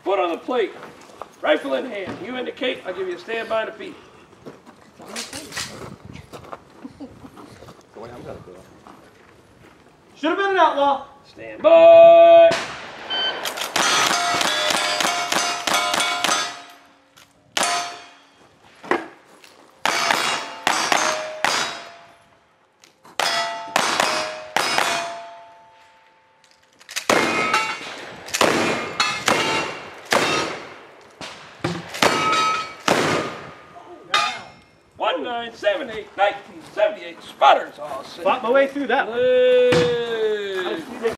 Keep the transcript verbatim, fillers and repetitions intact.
Foot on the plate. Rifle in hand. You indicate, I'll give you a standby to beat. Should have been an outlaw. Stand by. one nine seven eight nineteen seventy-eight spotters all set. Fought my way through that one. Hey.